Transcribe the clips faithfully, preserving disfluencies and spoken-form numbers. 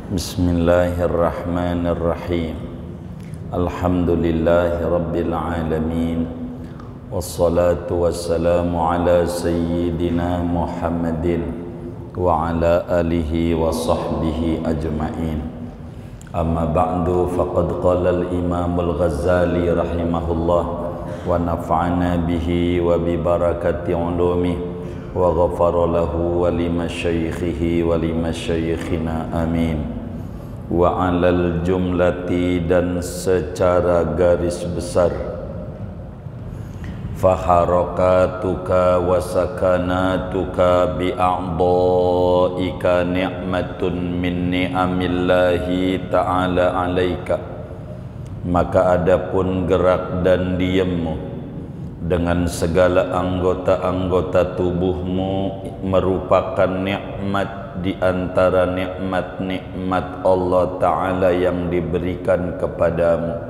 Bismillahirrahmanirrahim. Alhamdulillahi rabbil alamin. Wassalatu wassalamu ala sayyidina Muhammadin wa ala alihi wa sahbihi ajma'in. Amma ba'du, faqad qala al-imam al-Ghazali rahimahullah wa nafa'ana bihi wa bi barakati ulumihi wa ghafara lahu wa limasyaikhihi wa limasyaikhina amin. Wa alal jumlati, dan secara garis besar, faharakatuka wa sakanatuka bi'a'dha'ika ni'matun min ni'amillahi ta'ala alaika. Maka adapun gerak dan diammu dengan segala anggota-anggota tubuhmu merupakan nikmat di antara nikmat-nikmat Allah Ta'ala yang diberikan kepadamu.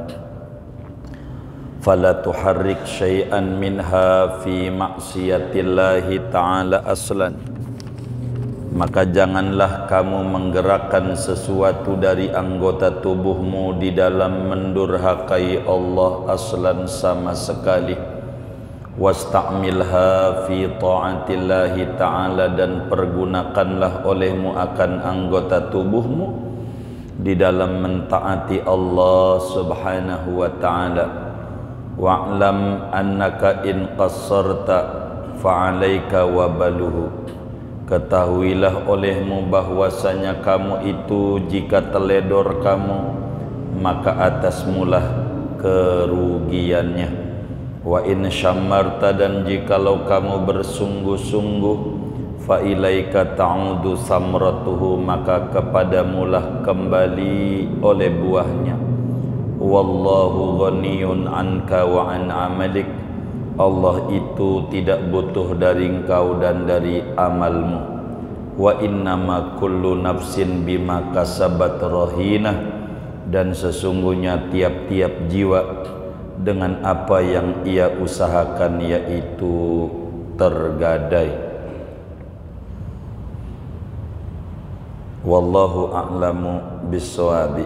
Fala tuharrik syai'an minha fi ma'siyatillahi Ta'ala aslan. Maka janganlah kamu menggerakkan sesuatu dari anggota tubuhmu di dalam mendurhakai Allah aslan sama sekali. Wasta'milha fi ta'atillahi ta'ala, dan pergunakanlah olehmu akan anggota tubuhmu di dalam mentaati Allah subhanahu wa ta'ala. Wa'lam annaka in qassarta fa'alaika wabaluhu. Ketahuilah olehmu bahwasanya kamu itu jika teledor kamu, maka atasmulah kerugiannya. Wa in syammarta, dan jikalau kamu bersungguh-sungguh, fa ilaika ta'udu samratuhu, maka kepadamulah kembali oleh buahnya. Wallahu ghaniyun anka wa an amalik. Allah itu tidak butuh dari engkau dan dari amalmu. Wa innama kullu nafsin bima kasabat rahinah, dan sesungguhnya tiap-tiap jiwa dengan apa yang ia usahakan, yaitu tergadai. Wallahu a'lamu bis-shawabi.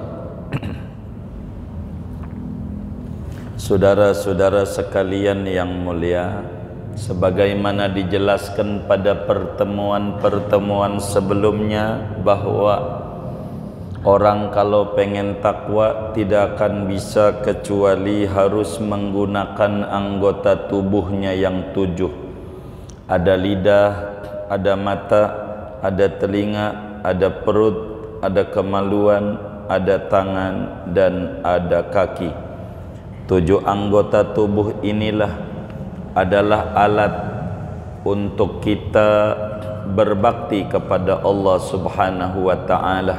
Saudara-saudara sekalian yang mulia, sebagaimana dijelaskan pada pertemuan-pertemuan sebelumnya bahwa orang kalau pengen takwa tidak akan bisa kecuali harus menggunakan anggota tubuhnya yang tujuh. Ada lidah, ada mata, ada telinga, ada perut, ada kemaluan, ada tangan, dan ada kaki. Tujuh anggota tubuh inilah adalah alat untuk kita berbakti kepada Allah Subhanahu wa ta'ala.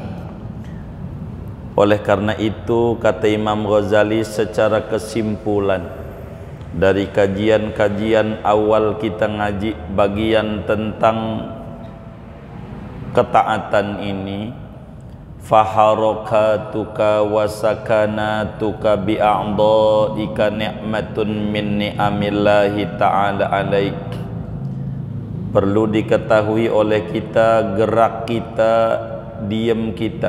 Oleh karena itu, kata Imam Ghazali secara kesimpulan dari kajian-kajian awal kita ngaji bagian tentang ketaatan ini, faharakatuka wa sakanatuka bi'a'dha'ika ni'matun min ni'amillahi ta'ala alaik. Perlu diketahui oleh kita, gerak kita, diam kita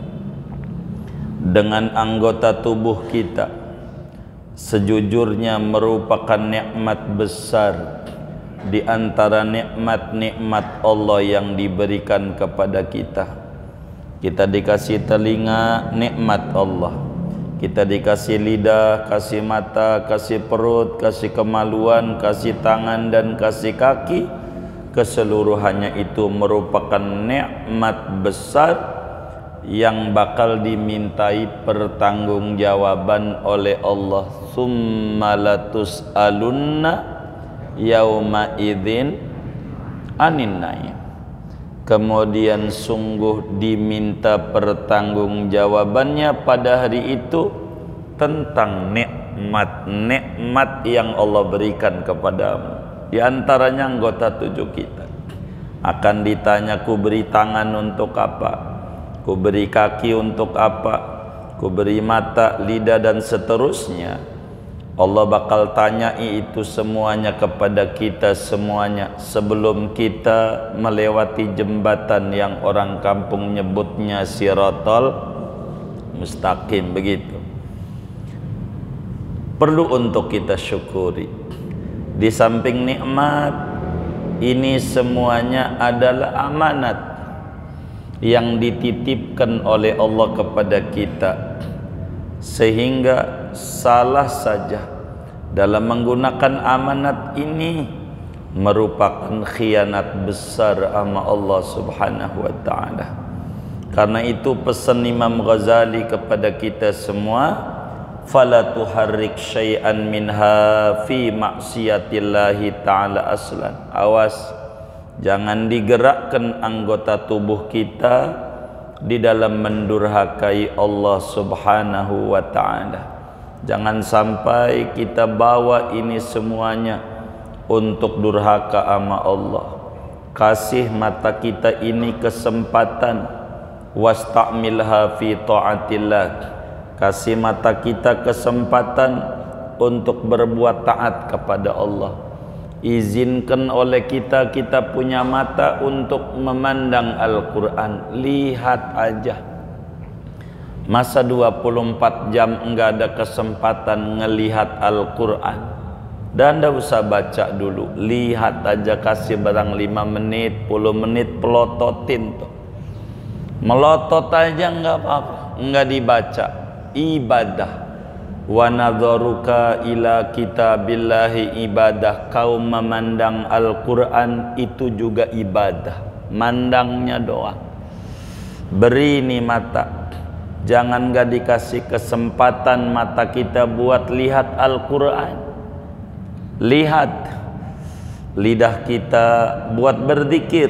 dengan anggota tubuh kita sejujurnya merupakan nikmat besar di antara nikmat-nikmat Allah yang diberikan kepada kita. Kita dikasih telinga, nikmat Allah. Kita dikasih lidah, kasih mata, kasih perut, kasih kemaluan, kasih tangan, dan kasih kaki. Keseluruhannya itu merupakan nikmat besar yang bakal dimintai pertanggungjawaban oleh Allah. Summa latus'alunna yauma idzin anin na'im. Kemudian sungguh diminta pertanggungjawabannya pada hari itu tentang nikmat-nikmat yang Allah berikan kepadamu. Di antaranya anggota tubuh kita. Akan ditanya, ku beri tangan untuk apa? Ku beri kaki untuk apa? Ku beri mata, lidah, dan seterusnya. Allah bakal tanyai itu semuanya kepada kita semuanya sebelum kita melewati jembatan yang orang kampung nyebutnya Siratal Mustaqim. Begitu. Perlu untuk kita syukuri. Di samping nikmat, ini semuanya adalah amanat yang dititipkan oleh Allah kepada kita, sehingga salah saja dalam menggunakan amanat ini merupakan khianat besar sama Allah Subhanahu wa taala. Karena itu pesan Imam Ghazali kepada kita semua, fala tuharrik syai'an minha fi maksiatillahi ta'ala aslan. Awas, jangan digerakkan anggota tubuh kita di dalam mendurhakai Allah Subhanahu wa ta'ala. Jangan sampai kita bawa ini semuanya untuk durhaka sama Allah. Kasih mata kita ini kesempatan, wasta'milha fi ta'atillah. Kasih mata kita kesempatan untuk berbuat taat kepada Allah. Izinkan oleh kita, kita punya mata untuk memandang Al-Quran. Lihat aja. Masa dua puluh empat jam enggak ada kesempatan ngelihat Al-Quran, dan enggak usah baca dulu. Lihat aja, kasih barang lima menit, sepuluh menit, pelototin tuh. Melotot aja enggak apa-apa, enggak dibaca. Ibadah. Wa nadharuka ila kitabillahi ibadah. Kau memandang Al-Quran itu juga ibadah. Mandangnya doang. Beri ini mata, jangan gak dikasih kesempatan mata kita buat lihat Al-Quran. Lihat lidah kita buat berzikir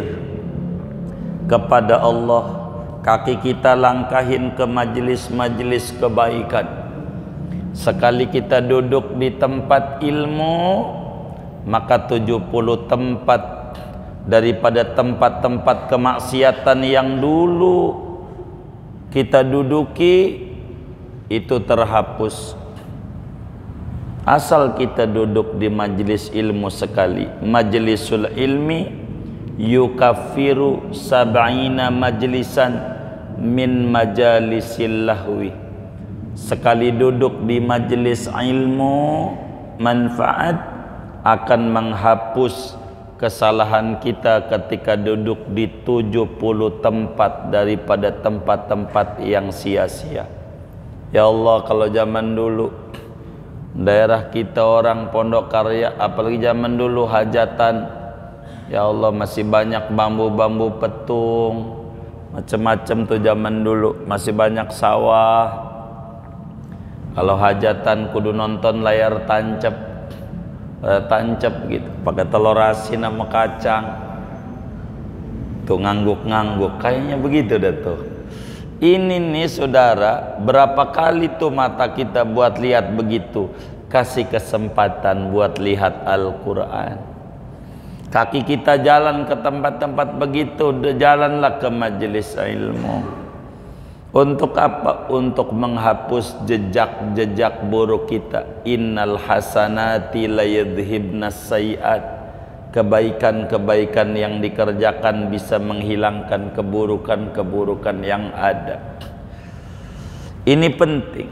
kepada Allah. Kaki kita langkahin ke majelis-majelis kebaikan. Sekali kita duduk di tempat ilmu, maka tujuh puluh tempat daripada tempat-tempat kemaksiatan yang dulu kita duduki itu terhapus. Asal kita duduk di majelis ilmu sekali. Majlisul ilmi yukaffiru sab'ina majlisan min majalisil lahwi. Sekali duduk di majelis ilmu manfaat akan menghapus kesalahan kita ketika duduk di tujuh puluh tempat daripada tempat-tempat yang sia-sia. Ya Allah, kalau zaman dulu daerah kita orang Pondok Karya, apalagi zaman dulu hajatan, ya Allah masih banyak bambu-bambu petung, macam-macam tuh zaman dulu, masih banyak sawah. Kalau hajatan kudu nonton layar tancap, layar tancap gitu, pakai telur asin sama kacang, tuh ngangguk-ngangguk, kayaknya begitu dah tuh. Ini nih saudara, berapa kali tuh mata kita buat lihat begitu, kasih kesempatan buat lihat Al-Quran. Kaki kita jalan ke tempat-tempat begitu, jalanlah ke majelis ilmu. Untuk apa? Untuk menghapus jejak-jejak buruk kita. Innal hasanati layadhibnas sayiat. Kebaikan-kebaikan yang dikerjakan bisa menghilangkan keburukan-keburukan yang ada. Ini penting.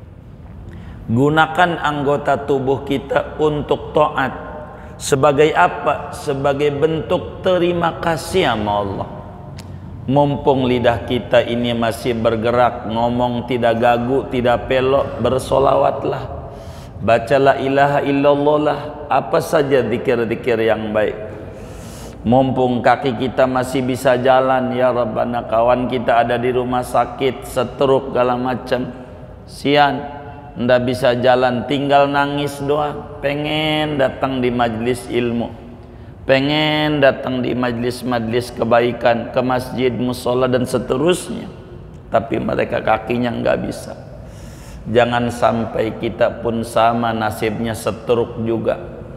Gunakan anggota tubuh kita untuk taat. Sebagai apa? Sebagai bentuk terima kasih sama Allah. Mumpung lidah kita ini masih bergerak, ngomong tidak gagu, tidak pelok, bersolawatlah, bacalah ilaha illallah lah, apa saja zikir-zikir yang baik. Mumpung kaki kita masih bisa jalan, ya Rabbana, kawan kita ada di rumah sakit, stroke segala macam, sian, ndak bisa jalan, tinggal nangis doang, pengen datang di majelis ilmu, pengen datang di majlis-majlis kebaikan, ke masjid, musola dan seterusnya, tapi mereka kakinya nggak bisa. Jangan sampai kita pun sama nasibnya setruk juga.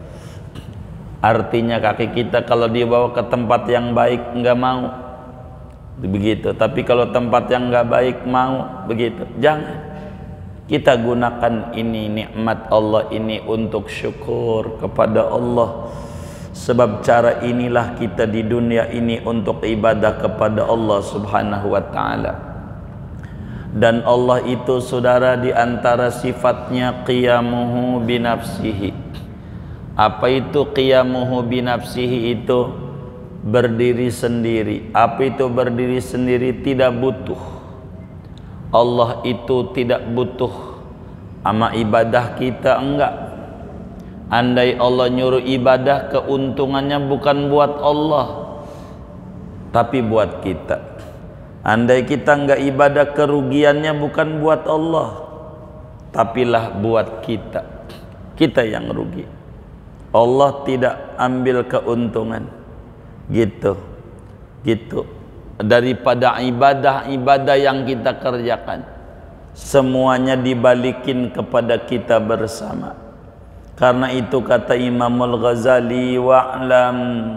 Artinya kaki kita kalau dibawa ke tempat yang baik nggak mau, begitu. Tapi kalau tempat yang nggak baik mau, begitu. Jangan. Kita gunakan ini nikmat Allah ini untuk syukur kepada Allah. Sebab cara inilah kita di dunia ini untuk ibadah kepada Allah Subhanahu wa taala. Dan Allah itu saudara di antara sifatnya qiyamuhu binafsihi. Apa itu qiyamuhu binafsihi? Itu berdiri sendiri. Apa itu berdiri sendiri? Tidak butuh. Allah itu tidak butuh sama ibadah kita, enggak. Andai Allah nyuruh ibadah, keuntungannya bukan buat Allah tapi buat kita. Andai kita enggak ibadah, kerugiannya bukan buat Allah tapilah buat kita. Kita yang rugi. Allah tidak ambil keuntungan. Gitu. Gitu. Daripada ibadah-ibadah yang kita kerjakan, semuanya dibalikin kepada kita bersama. Karena itu kata Imamul Ghazali, wa'lam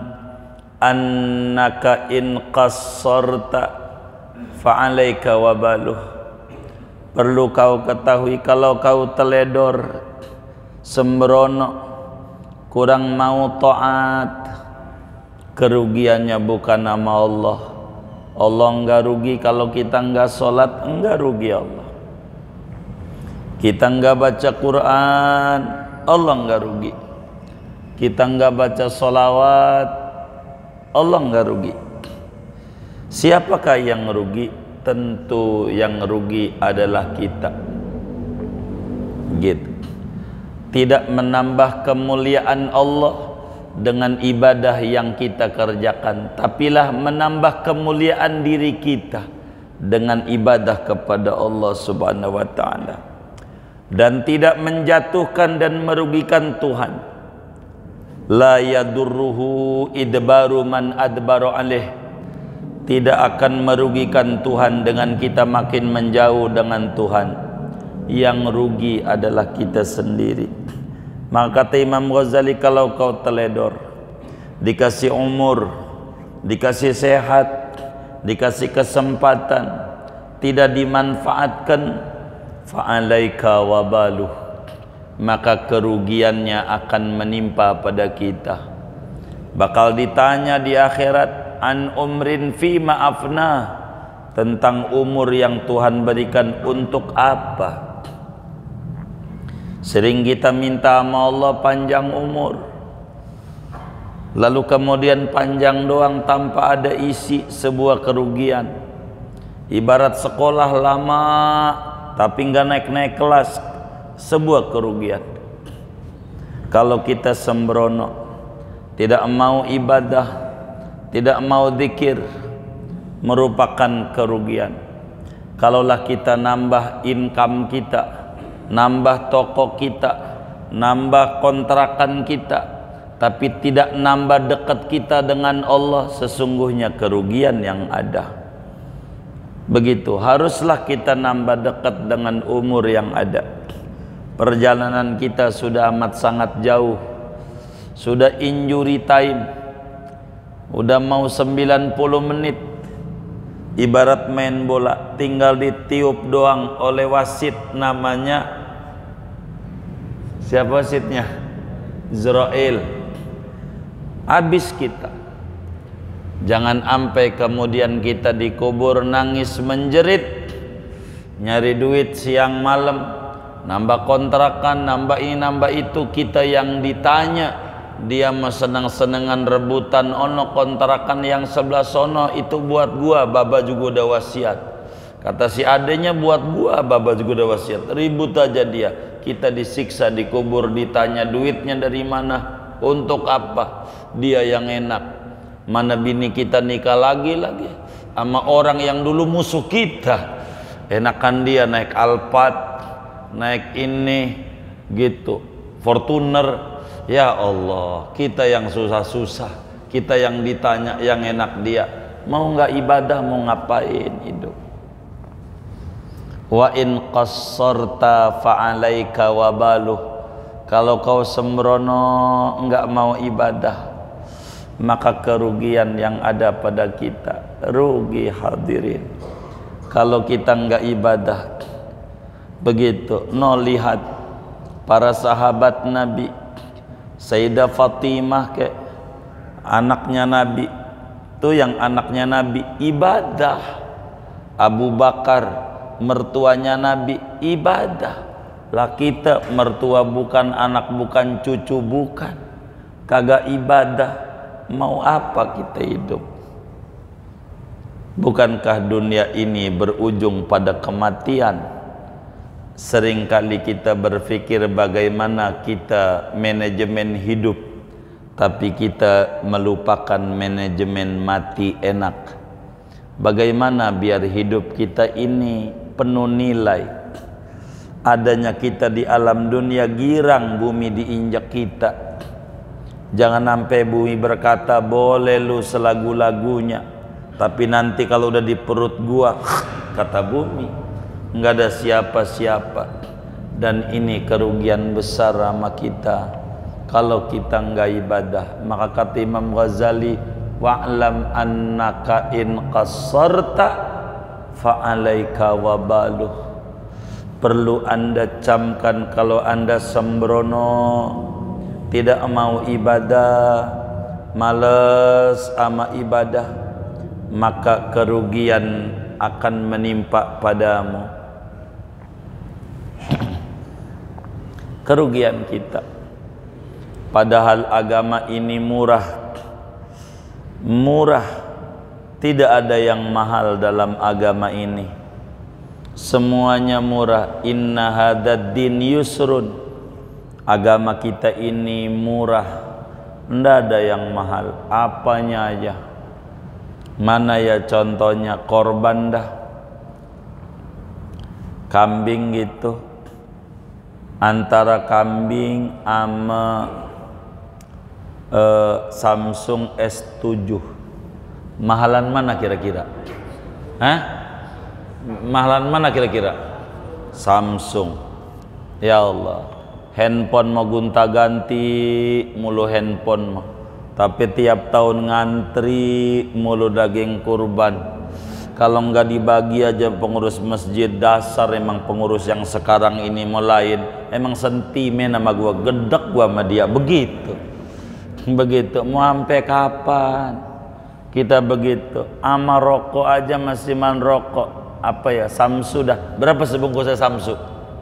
annaka in qassarta fa'alaika wabaluh. Perlu kau ketahui, kalau kau teledor, sembrono, kurang mau taat, kerugiannya bukan nama Allah. Allah enggak rugi kalau kita enggak sholat, enggak rugi Allah. Kita enggak baca Quran, Allah enggak rugi. Kita enggak baca sholawat, Allah enggak rugi. Siapakah yang rugi? Tentu yang rugi adalah kita. Gitu. Tidak menambah kemuliaan Allah dengan ibadah yang kita kerjakan, tapilah menambah kemuliaan diri kita dengan ibadah kepada Allah Subhanahu wa taala, dan tidak menjatuhkan dan merugikan Tuhan. La yadurruhu idbaru man adbaru alaih. Tidak akan merugikan Tuhan dengan kita makin menjauh dengan Tuhan. Yang rugi adalah kita sendiri. Maka kata Imam Ghazali, kalau kau teledor, dikasih umur, dikasih sehat, dikasih kesempatan, tidak dimanfaatkan, fa'alaika wabaluh, maka kerugiannya akan menimpa pada kita. Bakal ditanya di akhirat, an umrin fi ma'afna, tentang umur yang Tuhan berikan untuk apa? Sering kita minta sama Allah panjang umur, lalu kemudian panjang doang tanpa ada isi, sebuah kerugian. Ibarat sekolah lama tapi nggak naik-naik kelas, sebuah kerugian. Kalau kita sembrono, tidak mau ibadah, tidak mau zikir, merupakan kerugian. Kalaulah kita nambah income kita, nambah toko kita, nambah kontrakan kita, tapi tidak nambah dekat kita dengan Allah, sesungguhnya kerugian yang ada. Begitu, haruslah kita nambah dekat dengan umur yang ada. Perjalanan kita sudah amat sangat jauh, sudah injury time, udah mau sembilan puluh menit. Ibarat main bola, tinggal ditiup doang oleh wasit, namanya siapa wasitnya? Zrail. Habis kita. Jangan sampai kemudian kita dikubur nangis menjerit, nyari duit siang malam, nambah kontrakan, nambah ini nambah itu, kita yang ditanya. Dia mah senang-senangan rebutan, ono kontrakan yang sebelah sono itu buat gua, baba juga udah wasiat. Kata si adenya buat gua, baba juga udah wasiat. Ribut aja dia. Kita disiksa, dikubur, ditanya duitnya dari mana, untuk apa? Dia yang enak. Mana bini kita nikah lagi lagi sama orang yang dulu musuh kita. Enakan dia naik Alphard, naik ini gitu, Fortuner. Ya Allah, kita yang susah-susah, kita yang ditanya, yang enak dia. Mau nggak ibadah, mau ngapain hidup? Wa in qassarta fa'alaika wabaluh. Kalau kau sembrono, nggak mau ibadah, maka kerugian yang ada pada kita. Rugi hadirin. Kalau kita nggak ibadah, Begitu. No, lihat para sahabat Nabi, Sayyidah Fatimah ke anaknya Nabi, itu yang anaknya Nabi ibadah. Abu Bakar mertuanya Nabi ibadah. Lah kita mertua bukan, anak bukan, cucu bukan, kagak ibadah, mau apa kita hidup? Bukankah dunia ini berujung pada kematian? Seringkali kita berpikir bagaimana kita manajemen hidup, tapi kita melupakan manajemen mati enak. Bagaimana biar hidup kita ini penuh nilai? Adanya kita di alam dunia, girang bumi diinjak kita. Jangan sampai bumi berkata boleh lu selagu-lagunya, tapi nanti kalau udah di perut gua, kata bumi, nggak ada siapa-siapa. Dan ini kerugian besar sama kita kalau kita nggak ibadah. Maka kata Imam Ghazali, wa'lam annaka in qassarta fa'alaika wabaluh. Perlu anda camkan, kalau anda sembrono, tidak mau ibadah, males sama ibadah, maka kerugian akan menimpa padamu. Kerugian kita. Padahal agama ini murah. Murah. Tidak ada yang mahal dalam agama ini. Semuanya murah. Inna hadad din yusrun. Agama kita ini murah. Tidak ada yang mahal. Apanya aja. Mana ya contohnya? Korban dah. Kambing gitu. Antara kambing sama uh, Samsung S tujuh, mahalan mana kira-kira? Hah? Mahalan mana kira-kira? Samsung. Ya Allah, handphone mau gonta-ganti mulu handphone mah. Tapi tiap tahun ngantri mulu daging kurban. Kalau nggak dibagi aja pengurus masjid, dasar emang pengurus yang sekarang ini melain. Emang sentimen sama gua, gedek gua sama dia, begitu. Begitu, mau sampai kapan kita begitu? Ama rokok aja masih man rokok. Apa ya, Samsu dah. Berapa sebungkusnya Samsu?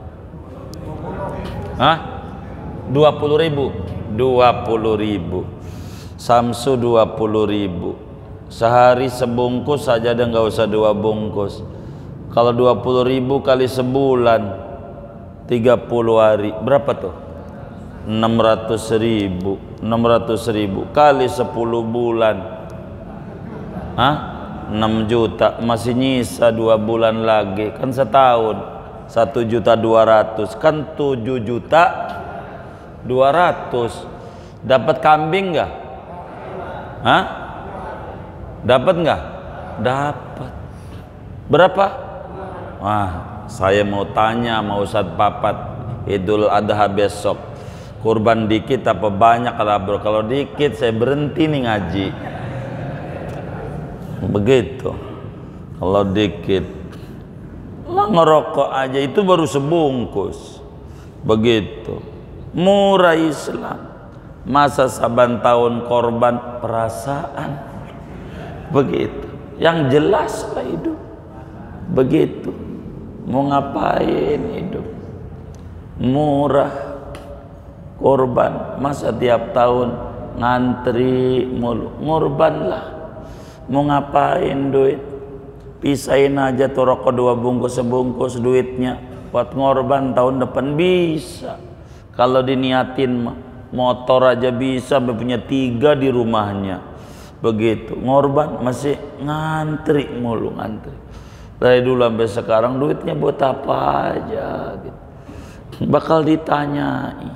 Hah? dua puluh ribu. dua puluh ribu. Samsu dua puluh ribu. Sehari sebungkus saja, dan nggak usah dua bungkus. Kalau dua puluh ribu kali sebulan, tiga puluh hari, berapa tuh? enam ratus ribu. enam ratus ribu kali sepuluh bulan, hah? enam juta. Masih nyisa dua bulan lagi, kan setahun satu juta dua ratus, kan tujuh juta dua ratus. Dapat kambing nggak? Hah? Dapat nggak? Dapat. Berapa? Wah, saya mau tanya sama Ustadz Papat, Idul Adha besok, kurban dikit apa banyak? Kalau kalau dikit saya berhenti nih ngaji. Begitu. Kalau dikit, lah ngerokok aja itu baru sebungkus. Begitu. Murah Islam. Masa saban tahun korban perasaan. Begitu. Yang jelas lah hidup. Begitu. Mau ngapain hidup? Murah. Korban. Masa tiap tahun ngantri mulu. Ngorban lah. Mau ngapain duit? Pisahin aja tuh rokok dua bungkus sebungkus duitnya buat ngorban tahun depan bisa. Kalau diniatin mah, motor aja bisa, punya tiga di rumahnya. Begitu, ngorban masih ngantri mulu, ngantri. Dari dulu sampai sekarang duitnya buat apa aja gitu. Bakal ditanyai.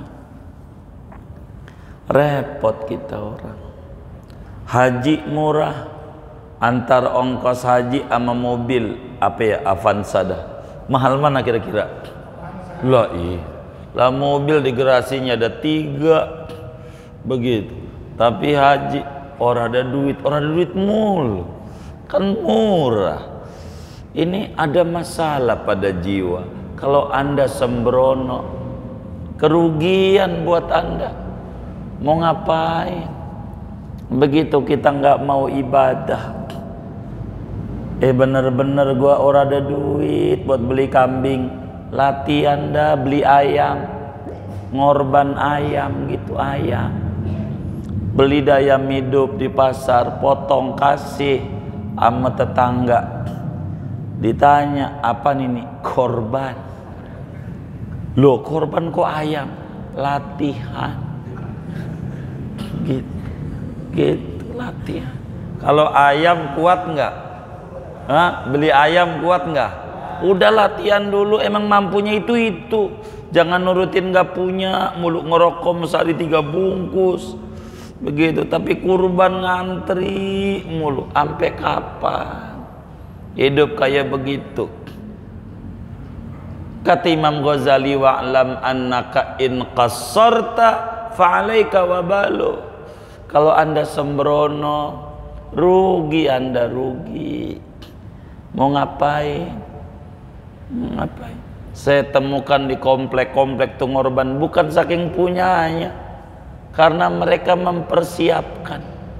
Repot kita orang. Haji murah, antar ongkos haji sama mobil apa ya, Avanza dah. Mahal mana kira-kira? Lah iya, lah mobil di garasinya ada tiga begitu. Tapi haji orang ada duit, orang ada duit mulu, kan murah. Ini ada masalah pada jiwa. Kalau Anda sembrono, kerugian buat Anda. Mau ngapain? Begitu kita nggak mau ibadah, eh bener-bener gua ora ada duit buat beli kambing, latih Anda beli ayam, ngorban ayam gitu, ayam. Beli ayam hidup di pasar, potong kasih sama tetangga. Ditanya, apa ini? Korban. Loh, korban kok ayam? Latihan. Gitu, gitu latihan. Kalau ayam kuat nggak? Hah? Beli ayam kuat nggak? Udah latihan dulu, emang mampunya itu itu. Jangan nurutin nggak punya, muluk ngerokok sehari tiga bungkus. Begitu, tapi kurban ngantri mulu, sampai kapan? Hidup kayak begitu. Kata Imam Ghazali, wa'lam annaka in qassarta fa'alaika wabalu. Kalau Anda sembrono, rugi Anda, rugi. Mau ngapain? Mau ngapain? Saya temukan di komplek-komplek tuh ngorban bukan saking punyanya, karena mereka mempersiapkan.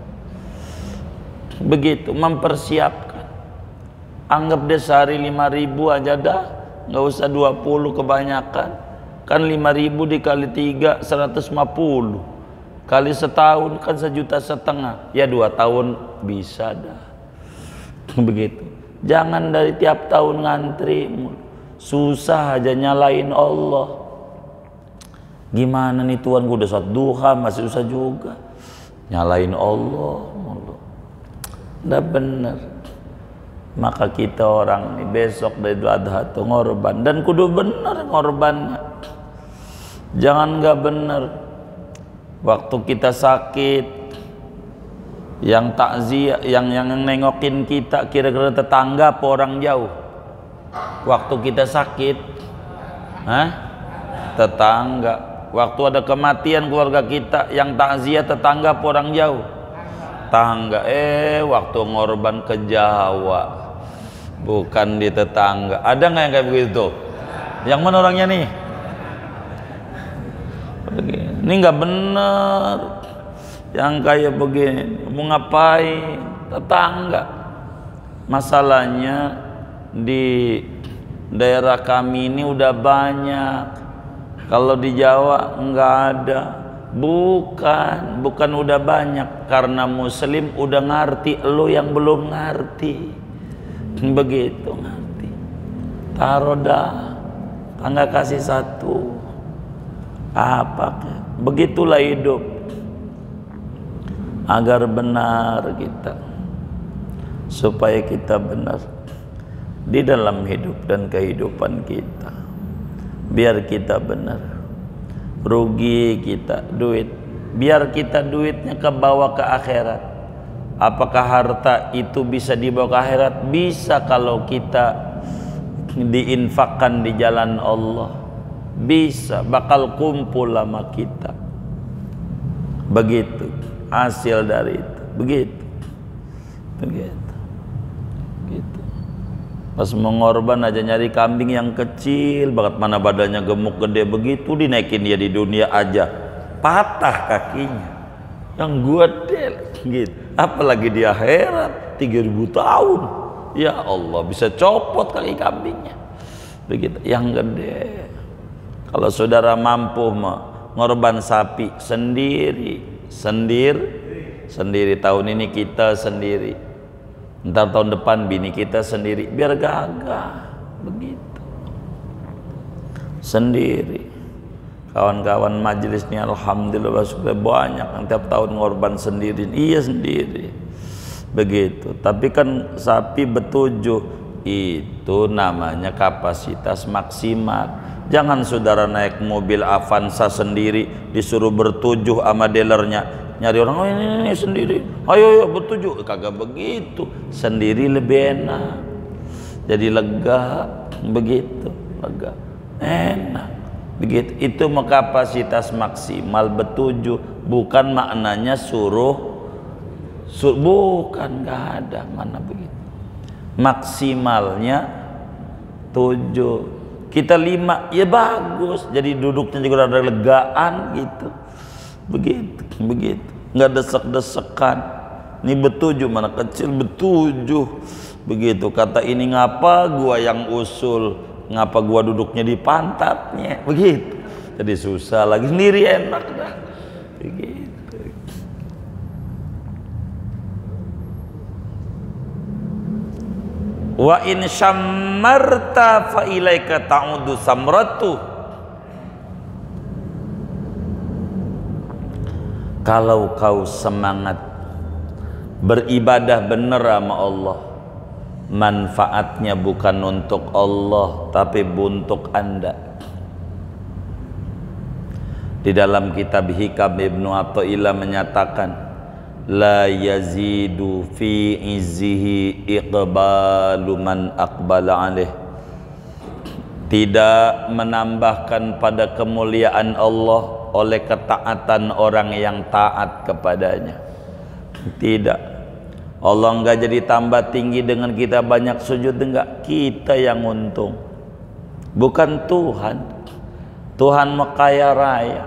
Begitu, mempersiapkan. Anggap deh sehari lima ribu aja dah, nggak usah dua puluh kebanyakan. Kan lima ribu dikali tiga, seratus lima puluh. Kali setahun kan sejuta setengah. Ya dua tahun bisa dah. Begitu. Jangan dari tiap tahun ngantri. Susah aja nyalain Allah. Gimana nih Tuhan, gue udah sholat duha masih susah juga. Nyalain Allah. Udah bener. Maka kita orang nih besok dari Idul Adha tuh ngorban, dan kudu bener ngorbannya. Jangan nggak bener. Waktu kita sakit, yang takziah, yang yang nengokin kita kira-kira tetangga apa orang jauh? Waktu kita sakit, hah? Tetangga. Waktu ada kematian keluarga kita, yang takziah tetangga apa orang jauh? Tangga. Eh, waktu ngorban ke Jawa, bukan di tetangga. Ada nggak yang kayak begitu? Yang mana orangnya nih? Ini nggak bener. Yang kayak begini, mau ngapain? Tetangga. Masalahnya di daerah kami ini udah banyak. Kalau di Jawa nggak ada. Bukan, bukan udah banyak, karena muslim udah ngerti, lo yang belum ngerti. Begitu ngerti. Taruh dah, tangga kasih satu. Apa? Begitulah hidup. Agar benar kita, supaya kita benar di dalam hidup dan kehidupan kita. Biar kita benar. Rugi kita duit, biar kita duitnya kebawa ke akhirat. Apakah harta itu bisa dibawa ke akhirat? Bisa kalau kita diinfakkan di jalan Allah. Bisa, bakal kumpul sama kita. Begitu hasil dari itu. Begitu. Begitu. Gitu. Pas mengorban aja nyari kambing yang kecil banget, mana badannya gemuk gede begitu, dinaikin dia di dunia aja patah kakinya yang gede gitu, apalagi di akhirat tiga ribu tahun. Ya Allah, bisa copot kaki kambingnya begitu, yang gede. Kalau saudara mampu mengorban sapi sendiri sendiri sendiri, tahun ini kita sendiri, ntar tahun depan bini kita sendiri, biar gagah begitu. Sendiri. Kawan-kawan majelis ini alhamdulillah sudah banyak yang tiap tahun ngorban sendiri. Iya sendiri. Begitu. Tapi kan sapi betujuh itu namanya kapasitas maksimal. Jangan saudara naik mobil Avanza sendiri disuruh bertujuh sama dealernya, nyari orang, oh ini, ini, ini sendiri, ayo ayo bertujuh. Kagak begitu, sendiri lebih enak, jadi lega. Begitu, lega, enak. Begitu, itu kapasitas maksimal bertujuh. Bukan maknanya suruh, sur, bukan, nggak ada mana begitu. Maksimalnya tujuh. kita lima, ya bagus. Jadi duduknya juga ada legaan gitu. Begitu, begitu. Nggak desek-desekan. Ini betujuh, mana kecil betujuh. Begitu, kata ini ngapa gua yang usul, ngapa gua duduknya di pantatnya. Begitu. Jadi susah lagi, sendiri enak dah. Begitu. Wa in syammarta fa ilaika ta'udu samratu. Kalau kau semangat beribadah benar sama Allah, manfaatnya bukan untuk Allah tapi untuk Anda. Di dalam kitab Hikam Ibnu Athaillah menyatakan, la yazidu fi izzihi iqbalu man aqbala alaih. Tidak menambahkan pada kemuliaan Allah oleh ketaatan orang yang taat kepadanya. Tidak. Allah enggak jadi tambah tinggi dengan kita banyak sujud, enggak. Kita yang untung, bukan Tuhan. Tuhan mah kaya raya.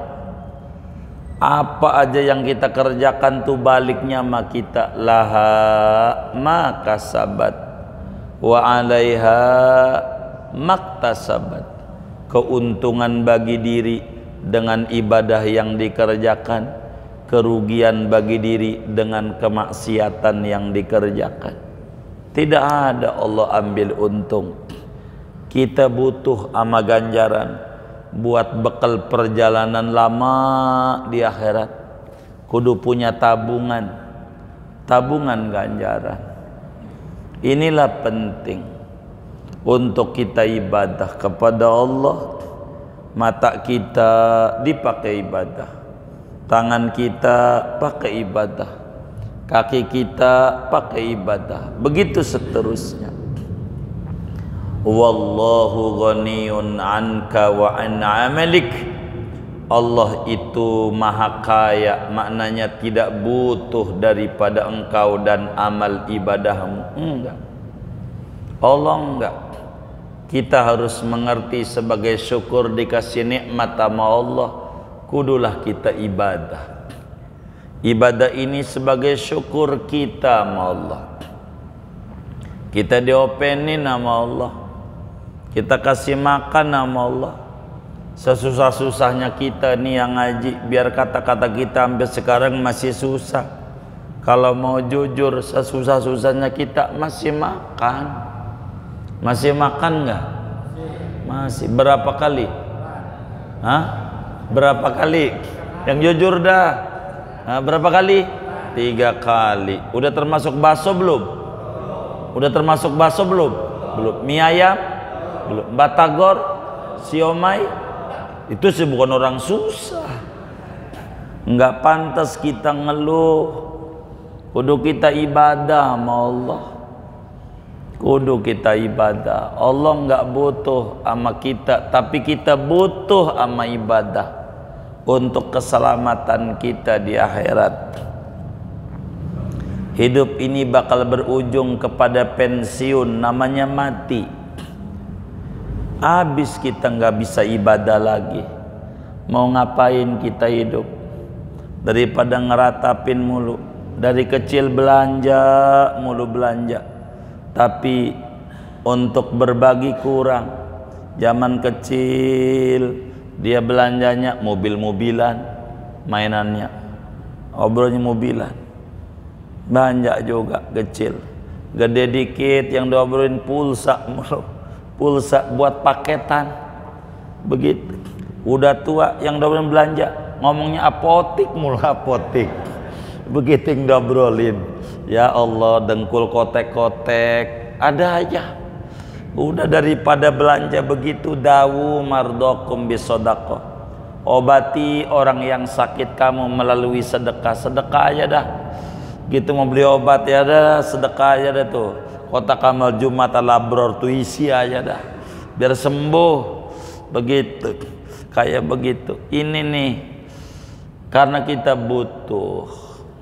Apa aja yang kita kerjakan tuh baliknya mah kita. Laha ma kasabat wa alaiha maktasabat. Keuntungan bagi diri dengan ibadah yang dikerjakan, kerugian bagi diri dengan kemaksiatan yang dikerjakan. Tidak ada Allah ambil untung. Kita butuh ama ganjaran buat bekal perjalanan lama di akhirat. Kudu punya tabungan, tabungan ganjaran. Inilah penting untuk kita ibadah kepada Allah. Mata kita dipakai ibadah, tangan kita pakai ibadah, kaki kita pakai ibadah, begitu seterusnya. Wallahu ghaniyun anka wa an amalik. Allah itu maha kaya, maknanya tidak butuh daripada engkau dan amal ibadahmu. Enggak. Allah enggak. Kita harus mengerti sebagai syukur dikasih nikmat sama Allah, kudulah kita ibadah. Ibadah ini sebagai syukur kita sama Allah. Kita diopenin sama Allah, kita kasih makan sama Allah. Sesusah-susahnya kita nih yang ngaji, biar kata-kata kita sampai sekarang masih susah. Kalau mau jujur, sesusah-susahnya kita masih makan. Masih makan nggak? Masih. Berapa kali? Hah? Berapa kali? Yang jujur dah. Hah, berapa kali? Tiga kali. Udah termasuk bakso belum? Udah termasuk bakso belum? Belum. Mie ayam? Belum. Batagor? Siomay? Itu sih bukan orang susah. Nggak pantas kita ngeluh. Kudu kita ibadah sama Allah. Kudu kita ibadah. Allah nggak butuh sama kita, tapi kita butuh sama ibadah untuk keselamatan kita di akhirat. Hidup ini bakal berujung kepada pensiun, namanya mati. Habis kita nggak bisa ibadah lagi. Mau ngapain kita hidup? Daripada ngeratapin mulu, dari kecil belanja mulu belanja, tapi untuk berbagi kurang. Zaman kecil dia belanjanya mobil-mobilan, mainannya, obrolnya mobilan. Banyak juga kecil. Gede dikit yang diobrolin pulsa mulu, pulsa buat paketan. Begitu. Udah tua yang diobrolin belanja, ngomongnya apotik mulu, apotik. Begitu yang diobrolin. Ya Allah, dengkul kotek-kotek ada aja. Udah daripada belanja begitu, dawu mardokum bisodako. Obati orang yang sakit kamu melalui sedekah. Sedekah aja dah. Gitu mau beli obat ya dah, sedekah aja dah tuh. Kotak amal Jumat al-Abror tuh isi aja dah, biar sembuh. Begitu, kayak begitu. Ini nih, karena kita butuh,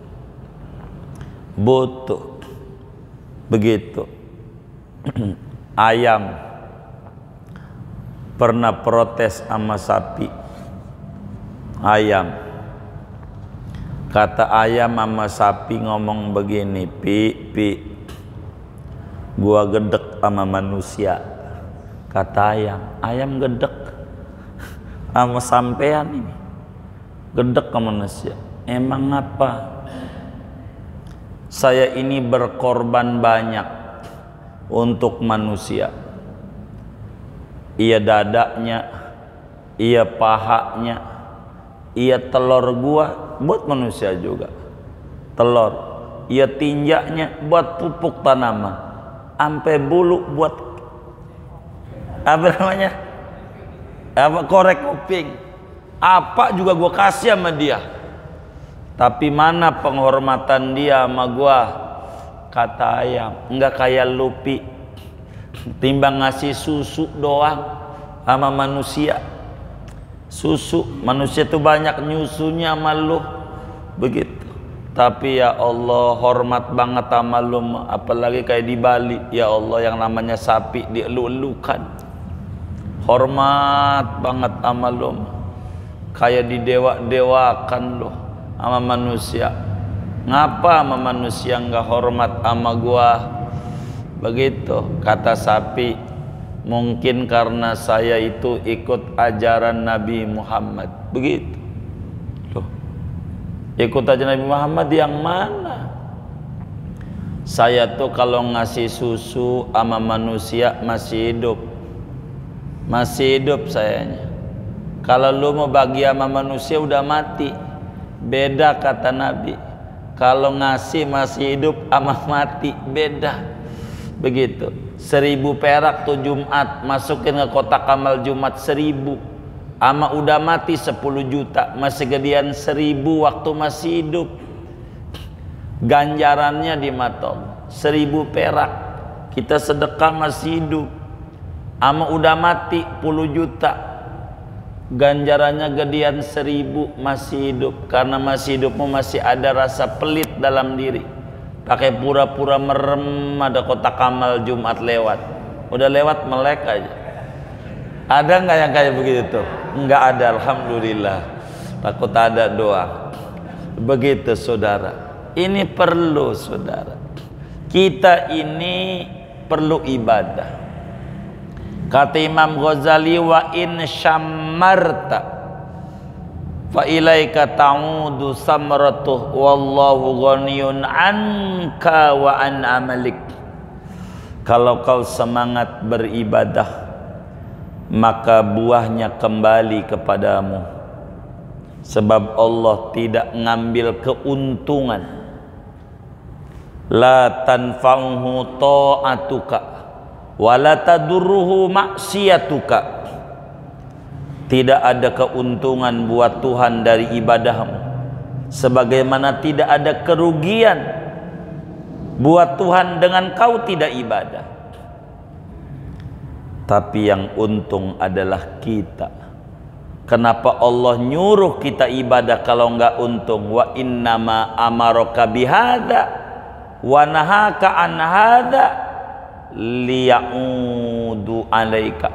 butuh. Begitu. Ayam pernah protes sama sapi, ayam. Kata ayam sama sapi ngomong begini, pi, pi, gua gedek sama manusia. Kata ayam, ayam gedek sama sampean ini, gedek sama manusia. Emang apa? Saya ini berkorban banyak untuk manusia. Iya dadanya, iya pahanya, iya telur gua buat manusia juga. Telur, iya tinjaknya buat pupuk tanaman, ampe bulu buat apa namanya? Apa korek kuping. Apa juga gua kasih sama dia. Tapi mana penghormatan dia sama gua? Kata ayam, enggak kayak lupi, timbang ngasih susu doang sama manusia. Susu, manusia tuh banyak nyusunya sama lu, begitu. Tapi ya Allah, hormat banget sama lu, apalagi kayak di Bali, ya Allah, yang namanya sapi dielu-elukan. Hormat banget sama lu, kayak didewa-dewakan lu sama manusia. Ngapa sama manusia nggak hormat sama gua? Begitu kata sapi. Mungkin karena saya itu ikut ajaran Nabi Muhammad. Begitu loh. Ikut ajaran Nabi Muhammad yang mana? Saya tuh kalau ngasih susu sama manusia masih hidup, masih hidup sayanya. Kalau lu mau bagi sama manusia udah mati. Beda kata Nabi. Kalau ngasih masih hidup sama mati beda. Begitu. Seribu perak tuh Jumat, masukin ke kotak amal Jumat seribu. Ama udah mati sepuluh juta, masih gedean seribu waktu masih hidup. Ganjarannya dimatong seribu perak. Kita sedekah masih hidup. Ama udah mati puluh juta. Ganjarannya gedean seribu masih hidup, karena masih hidupmu masih ada rasa pelit dalam diri. Pakai pura-pura merem, ada kotak amal Jumat lewat, udah lewat melek aja. Ada nggak yang kayak begitu? Nggak ada, alhamdulillah. Takut ada doa. Begitu saudara. Ini perlu saudara. Kita ini perlu ibadah. Kata Imam Ghazali, wa in syammarta fa ilaika ta'udu samratuh wallahu ghaniyun anka wa an amalik. Kalau kau semangat beribadah, maka buahnya kembali kepadamu, sebab Allah tidak ngambil keuntungan. La tanfa'uhu ta'atuka wala tadurruhu maksiatuka. Tidak ada keuntungan buat Tuhan dari ibadahmu, sebagaimana tidak ada kerugian buat Tuhan dengan kau tidak ibadah. Tapi yang untung adalah kita. Kenapa Allah nyuruh kita ibadah kalau enggak untung? Wa innama amaraka bihada wa nahaka an hada liya'udu alaika.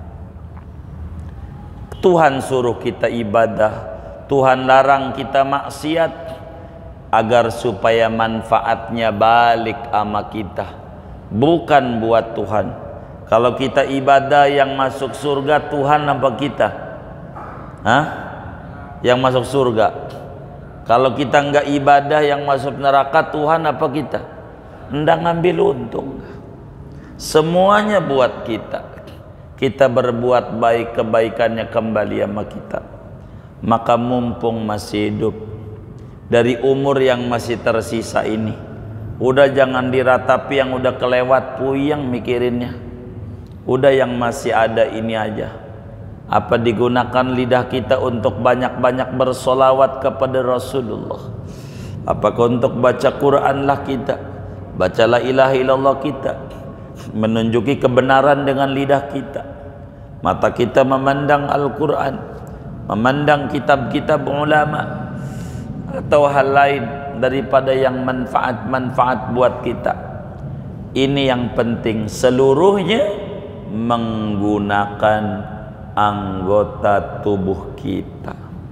Tuhan suruh kita ibadah, Tuhan larang kita maksiat, agar supaya manfaatnya balik sama kita, bukan buat Tuhan. Kalau kita ibadah yang masuk surga Tuhan apa kita? Hah? Yang masuk surga. Kalau kita enggak ibadah yang masuk neraka Tuhan apa kita? Enggak ngambil untung. Semuanya buat kita. Kita berbuat baik, kebaikannya kembali sama kita. Maka mumpung masih hidup, dari umur yang masih tersisa ini, udah jangan diratapi yang udah kelewat, puyeng mikirinnya. Udah yang masih ada ini aja. Apa digunakan lidah kita untuk banyak-banyak bersolawat kepada Rasulullah? Apakah untuk baca Quran lah kita, baca la ilaha illallah kita, menunjuki kebenaran dengan lidah kita, mata kita memandang Al-Quran, memandang kitab-kitab ulama, atau hal lain daripada yang manfaat-manfaat buat kita. Ini yang penting, seluruhnya menggunakan anggota tubuh kita.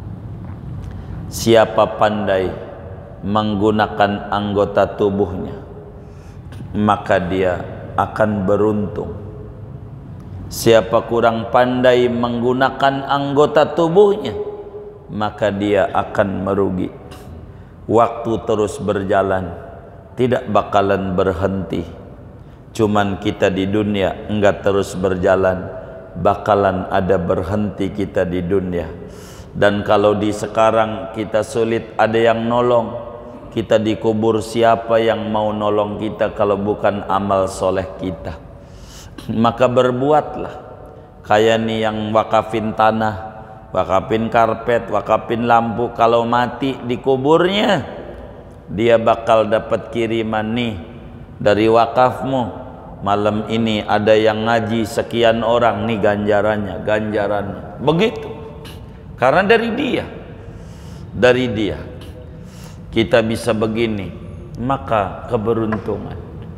Siapa pandai menggunakan anggota tubuhnya, maka dia akan beruntung. Siapa kurang pandai menggunakan anggota tubuhnya, maka dia akan merugi. Waktu terus berjalan, tidak bakalan berhenti. Cuman kita di dunia enggak terus berjalan, bakalan ada berhenti kita di dunia. Dan kalau di sekarang kita sulit ada yang nolong, kita dikubur, siapa yang mau nolong kita kalau bukan amal soleh kita? Maka berbuatlah. Kayak nih yang wakafin tanah, wakafin karpet, wakafin lampu, kalau mati dikuburnya, dia bakal dapat kiriman nih dari wakafmu. Malam ini ada yang ngaji sekian orang, nih ganjarannya, ganjarannya. Begitu. Karena dari dia, dari dia kita bisa begini, maka keberuntungan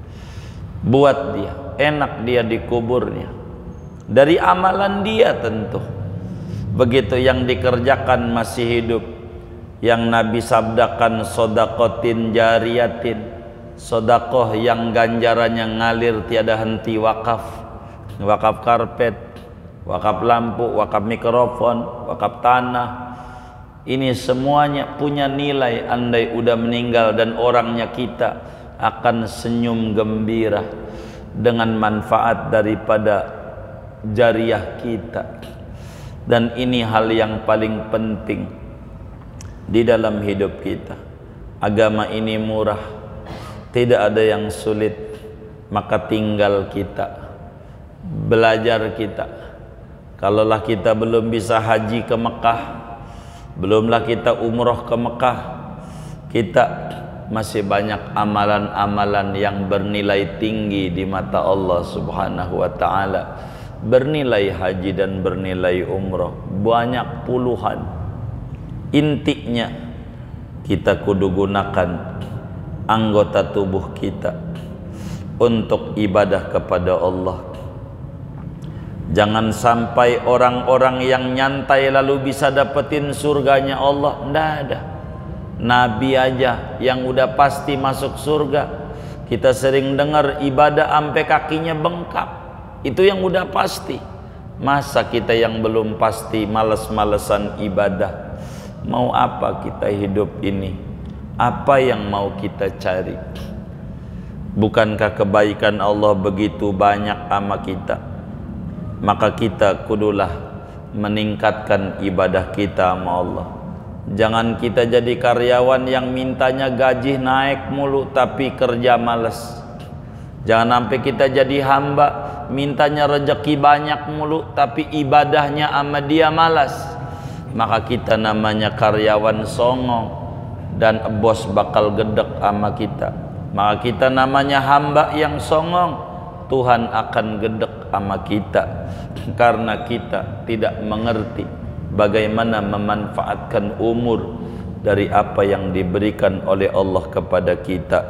buat dia, enak dia dikuburnya dari amalan dia tentu. Begitu yang dikerjakan masih hidup, yang Nabi sabdakan sodakotin jariyatin, sodakoh yang ganjarannya ngalir tiada henti, wakaf, wakaf karpet, wakaf lampu, wakaf mikrofon, wakaf tanah. Ini semuanya punya nilai. Andai udah meninggal dan orangnya kita, akan senyum gembira dengan manfaat daripada jariah kita. Dan ini hal yang paling penting di dalam hidup kita. Agama ini murah, tidak ada yang sulit. Maka tinggal kita, belajar kita. Kalaulah kita belum bisa haji ke Mekah, belumlah kita umroh ke Mekah, kita masih banyak amalan-amalan yang bernilai tinggi di mata Allah Subhanahu wa ta'ala. Bernilai haji dan bernilai umroh, banyak puluhan. Intinya kita kudu gunakan anggota tubuh kita untuk ibadah kepada Allah. Jangan sampai orang-orang yang nyantai lalu bisa dapetin surganya Allah. Nggak ada. Nabi aja yang udah pasti masuk surga. Kita sering dengar ibadah sampai kakinya bengkak. Itu yang udah pasti. Masa kita yang belum pasti males-malesan ibadah? Mau apa kita hidup ini? Apa yang mau kita cari? Bukankah kebaikan Allah begitu banyak sama kita? Maka kita kudulah meningkatkan ibadah kita sama Allah. Jangan kita jadi karyawan yang mintanya gaji naik mulu tapi kerja males. Jangan sampai kita jadi hamba mintanya rezeki banyak mulu tapi ibadahnya sama dia malas. Maka kita namanya karyawan songong dan bos bakal gedek sama kita. Maka kita namanya hamba yang songong, Tuhan akan gedek sama kita karena kita tidak mengerti bagaimana memanfaatkan umur dari apa yang diberikan oleh Allah kepada kita.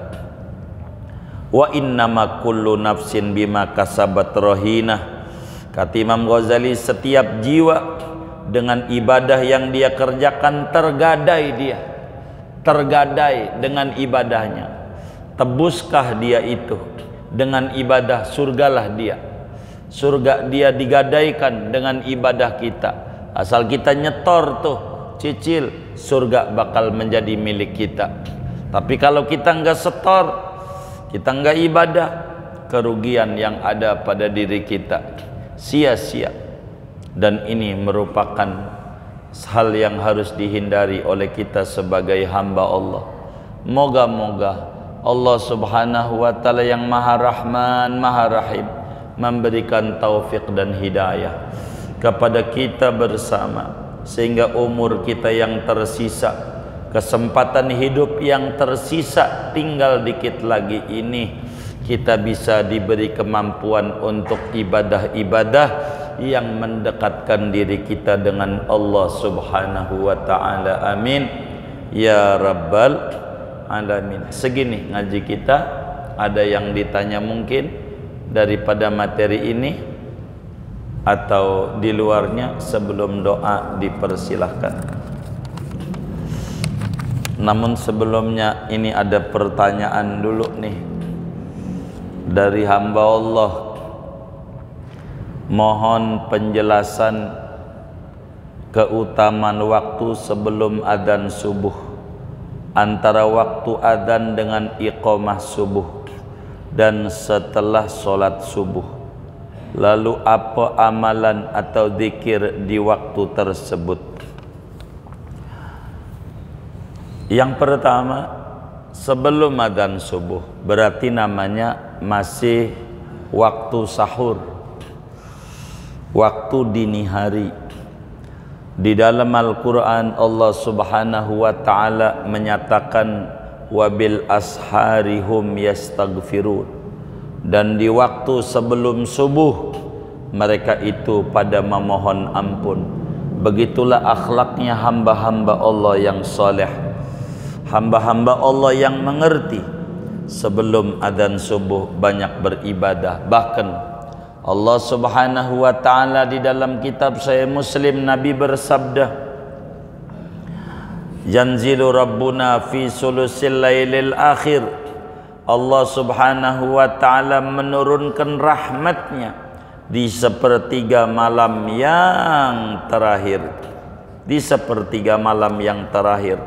Wa innama kullu nafsin bima kasabat rohinah. Kata Imam Ghazali, setiap jiwa dengan ibadah yang dia kerjakan tergadai dia, tergadai dengan ibadahnya. Tebuskah dia itu dengan ibadah, surgalah dia. Surga dia digadaikan dengan ibadah kita. Asal kita nyetor tuh, cicil, surga bakal menjadi milik kita. Tapi kalau kita enggak setor, kita enggak ibadah, kerugian yang ada pada diri kita sia-sia. Dan ini merupakan hal yang harus dihindari oleh kita sebagai hamba Allah. Moga-moga Allah Subhanahu wa ta'ala yang Maha Rahman, Maha Rahim memberikan taufik dan hidayah kepada kita bersama, sehingga umur kita yang tersisa, kesempatan hidup yang tersisa tinggal dikit lagi ini, kita bisa diberi kemampuan untuk ibadah-ibadah yang mendekatkan diri kita dengan Allah Subhanahu wa ta'ala. Amin ya rabbal alamin. Segini ngaji kita. Ada yang ditanya mungkin daripada materi ini? atau di luarnya sebelum doa dipersilahkan. Namun sebelumnya ini ada pertanyaan dulu nih dari hamba Allah. Mohon penjelasan keutamaan waktu sebelum adzan subuh, antara waktu adzan dengan iqamah subuh, dan setelah sholat subuh. Lalu apa amalan atau zikir di waktu tersebut? Yang pertama, sebelum adzan subuh berarti namanya masih waktu sahur, waktu dini hari. Di dalam Al-Quran Allah subhanahu wa ta'ala menyatakan wabil ashari hum yastaghfirun, dan di waktu sebelum subuh mereka itu pada memohon ampun. Begitulah akhlaknya hamba-hamba Allah yang soleh, hamba-hamba Allah yang mengerti. Sebelum adzan subuh banyak beribadah. Bahkan Allah subhanahu wa ta'ala di dalam kitab Sahih Muslim, Nabi bersabda, yanzilu rabbuna fi sulusil lailil akhir. Allah subhanahu wa ta'ala menurunkan rahmatnya di sepertiga malam yang terakhir. Di sepertiga malam yang terakhir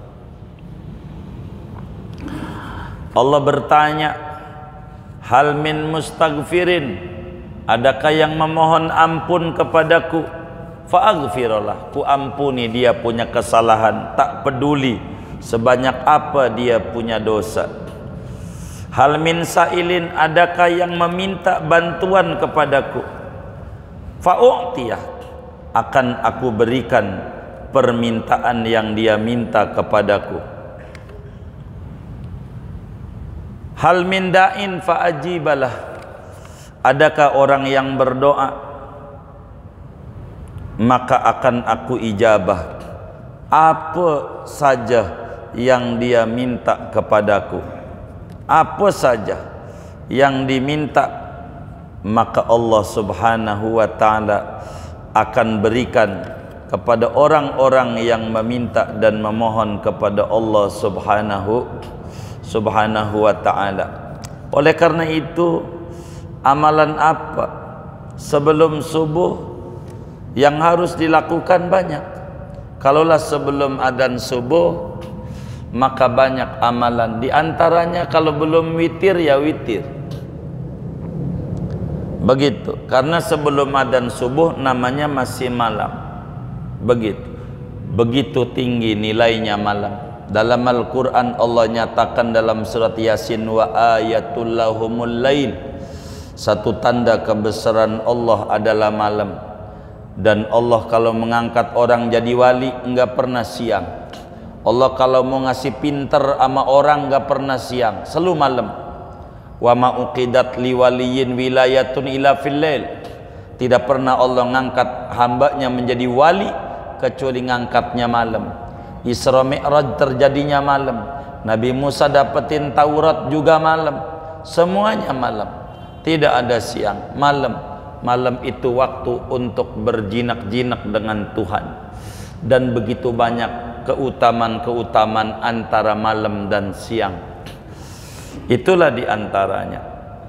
Allah bertanya, hal min mustaghfirin, adakah yang memohon ampun kepadaku? Fa'aghfirullah, ku ampuni dia punya kesalahan, tak peduli sebanyak apa dia punya dosa. Hal min sa'ilin, adakah yang meminta bantuan kepadaku? Fa'u'tiyah, akan aku berikan permintaan yang dia minta kepadaku. Hal min da'in fa'ajibalah, adakah orang yang berdoa, maka akan aku ijabah apa saja yang dia minta kepadaku. Apa saja yang diminta, maka Allah subhanahu wa ta'ala akan berikan kepada orang-orang yang meminta dan memohon kepada Allah subhanahu subhanahu wa ta'ala. Oleh karena itu, amalan apa sebelum subuh yang harus dilakukan banyak. Kalaulah sebelum adzan subuh, maka banyak amalan. Di antaranya kalau belum witir ya witir. Begitu. Karena sebelum adzan subuh namanya masih malam. Begitu. Begitu tinggi nilainya malam. Dalam Al-Quran Allah nyatakan dalam surat Yasin, wa ayatul lahumul lail, satu tanda kebesaran Allah adalah malam. Dan Allah kalau mengangkat orang jadi wali enggak pernah siang. Allah kalau mau ngasih pinter sama orang enggak pernah siang, selalu malam. Wa ma uqidat liwaliyin wilayatun ila fil lail, tidak pernah Allah ngangkat hambanya menjadi wali kecuali ngangkatnya malam. Isra Mi'raj terjadinya malam, Nabi Musa dapetin Taurat juga malam, semuanya malam, tidak ada siang. Malam, malam itu waktu untuk berjinak-jinak dengan Tuhan. Dan begitu banyak keutamaan-keutamaan antara malam dan siang. Itulah diantaranya.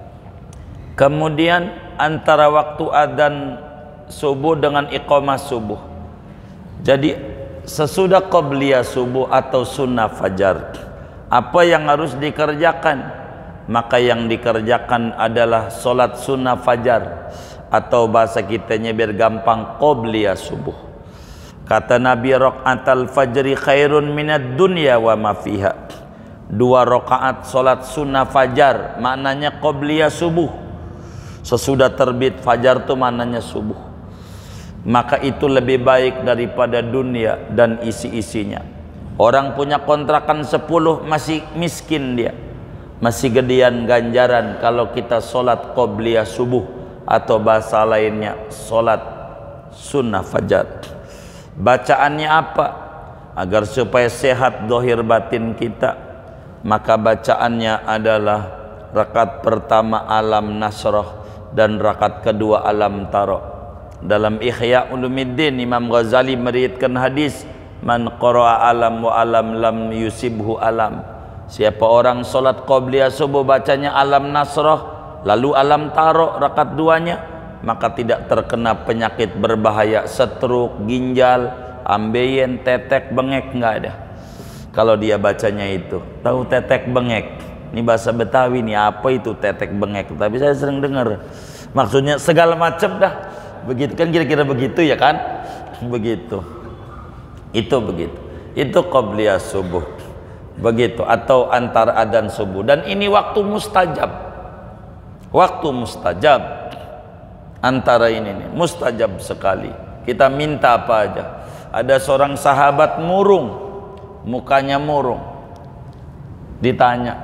Kemudian antara waktu adzan subuh dengan iqamah subuh. Jadi sesudah qabliyah subuh atau sunnah fajar, apa yang harus dikerjakan? Maka yang dikerjakan adalah solat sunnah fajar, atau bahasa kitanya biar gampang, qabliyah subuh. Kata Nabi, raqatal fajri khairun minad dunya wa ma fiha. Dua rakaat solat sunnah fajar maknanya qabliyah subuh. Sesudah terbit fajar itu maknanya subuh. Maka itu lebih baik daripada dunia dan isi-isinya. Orang punya kontrakan sepuluh masih miskin dia, masih gedean ganjaran kalau kita solat qabliyah subuh, atau bahasa lainnya solat sunnah fajar. Bacaannya apa? Agar supaya sehat dohir batin kita, maka bacaannya adalah rakaat pertama alam nasrah dan rakaat kedua alam tara. Dalam Ihya Ulumuddin Imam Ghazali meriwayatkan hadis, man qara'a alam wa alam lam yusibhu alam. Siapa orang salat qabliyah subuh bacanya alam nasrah lalu alam tarok rakaat duanya, maka tidak terkena penyakit berbahaya, stroke, ginjal, ambeien, tetek, bengek, enggak ada. Kalau dia bacanya itu. Tahu tetek bengek? Ini bahasa Betawi nih, apa itu tetek bengek? Tapi saya sering dengar. Maksudnya segala macam dah. Begitu kan, kira-kira begitu ya kan? Begitu. Itu begitu. Itu qabliyah subuh. Begitu, atau antar adzan subuh. Dan ini waktu mustajab. Waktu mustajab. Antara ini nih, mustajab sekali. Kita minta apa aja. Ada seorang sahabat murung, mukanya murung. Ditanya,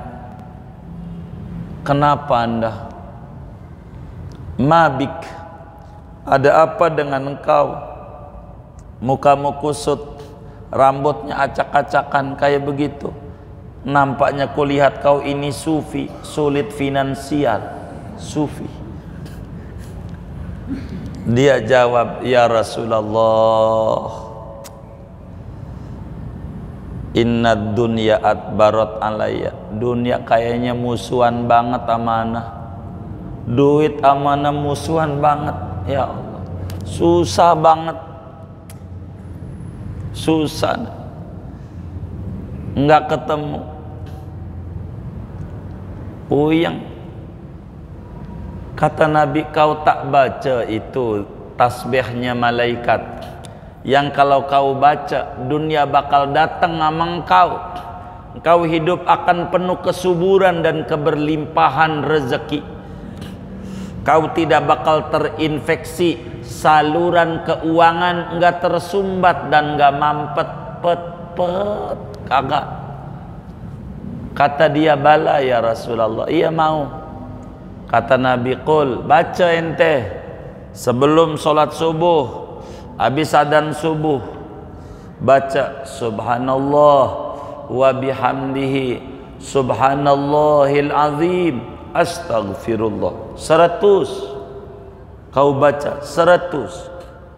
kenapa Anda? Mabik, ada apa dengan engkau? Mukamu kusut, rambutnya acak-acakan kayak begitu. Nampaknya kulihat kau ini sufi, sulit finansial. Sufi. Dia jawab, ya Rasulullah, inna dunya adbarat alayya. Dunia kayaknya musuhan banget amanah. Duit amanah musuhan banget. Ya Allah, susah banget. Susah. Enggak ketemu. Puyeng. Kata Nabi, kau tak baca itu tasbihnya malaikat yang kalau kau baca dunia bakal datang sama engkau. Engkau hidup akan penuh kesuburan dan keberlimpahan rezeki. Kau tidak bakal terinfeksi, saluran keuangan enggak tersumbat dan enggak mampet pet pet kagak. Kata dia, bala ya Rasulullah, iya mau. Kata Nabi, qul, baca ente sebelum sholat subuh, habis adzan subuh, baca subhanallah wa bihamdihi subhanallahil azim astaghfirullah seratus. Kau baca seratus.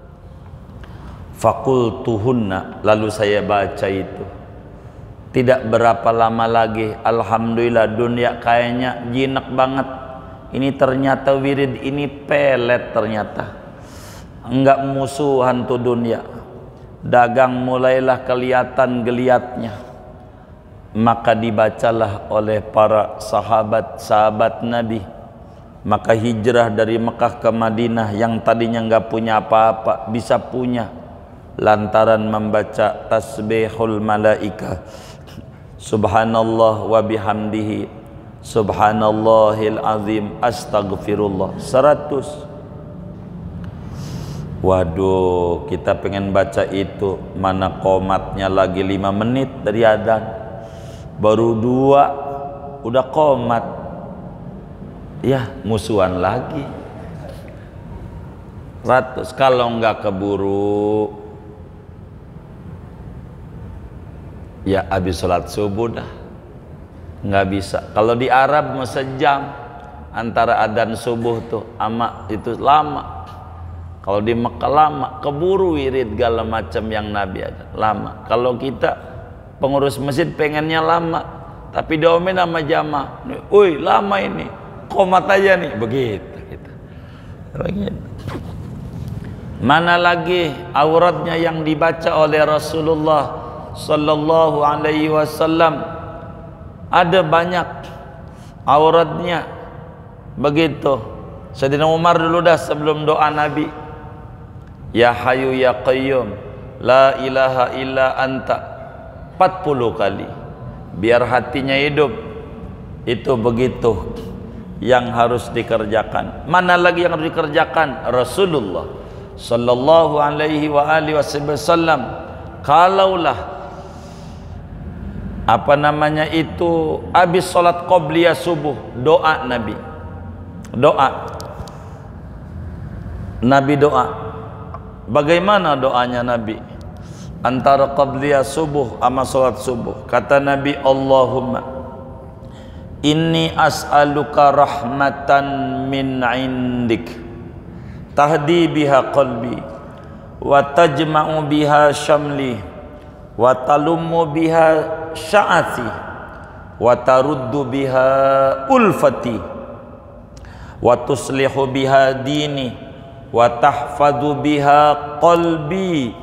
Fakultuhunna, lalu saya baca itu. Tidak berapa lama lagi, alhamdulillah, dunia kayaknya jinak banget. Ini ternyata wirid ini pelet ternyata. Enggak musuhan tuh dunia. Dagang mulailah kelihatan geliatnya. Maka dibacalah oleh para sahabat-sahabat Nabi. Maka hijrah dari Mekah ke Madinah yang tadinya enggak punya apa-apa bisa punya lantaran membaca tasbihul malaika. Subhanallah wa bihamdihi subhanallahil azim astaghfirullah seratus. Waduh, kita pengen baca itu, mana qomatnya lagi lima menit dari adzan, baru dua udah qomat. Ya musuhan lagi ratus. Kalau enggak keburu ya habis sholat subuh dah, nggak bisa. Kalau di Arab mau sejam antara adzan subuh tuh ama itu lama. Kalau di Mekah lama, keburu wirid segala macam yang Nabi ada lama. Kalau kita pengurus masjid pengennya lama, tapi diomelin sama jamaah, "Woi, lama ini, qomat aja nih." Begitu kita. Begitu. Mana lagi auratnya yang dibaca oleh Rasulullah sallallahu alaihi wasallam, ada banyak auratnya begitu. Sayyidina Umar dulu dah sebelum doa Nabi, ya Hayyu ya Qayyum la ilaha illa anta empat puluh kali biar hatinya hidup. Itu begitu yang harus dikerjakan. Mana lagi yang harus dikerjakan? Rasulullah sallallahu alaihi wa alihi wasallam kalaulah apa namanya itu habis sholat qobliyah subuh, doa Nabi, doa Nabi doa. Bagaimana doanya Nabi antara qobliyah subuh sama sholat subuh? Kata Nabi, Allahumma inni as'aluka rahmatan min indik tahdi biha qalbi wa tajma'u biha syamli wa talummu biha sya'ati wa taruddu biha ulfati wa tuslihu biha dini wa tahfadhu biha qalbi